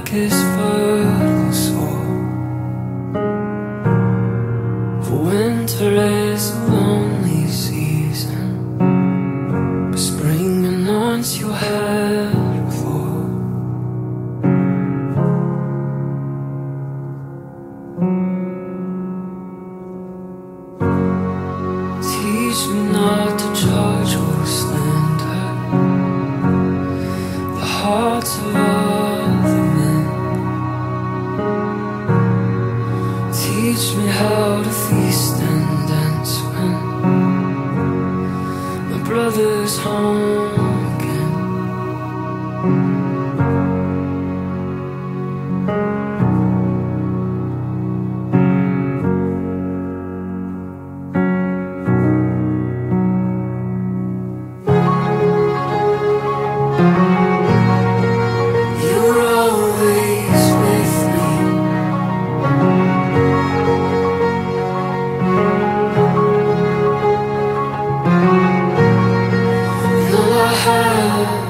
darkest further sore. For winter is a lonely season, but spring anoints your head before. Teach me not to judge or slander the hearts of other men. Teach me how to feast and dance when my brother's home again. You're always with me, and all I have